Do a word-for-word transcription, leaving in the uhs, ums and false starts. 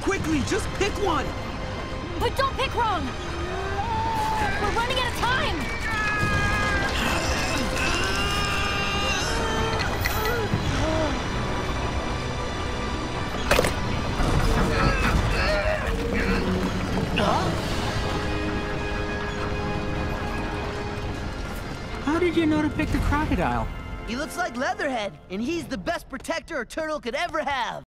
Quickly, just pick one! But don't pick wrong! We're running out of time! How did you know to pick the crocodile? He looks like Leatherhead, and he's the best protector a turtle could ever have.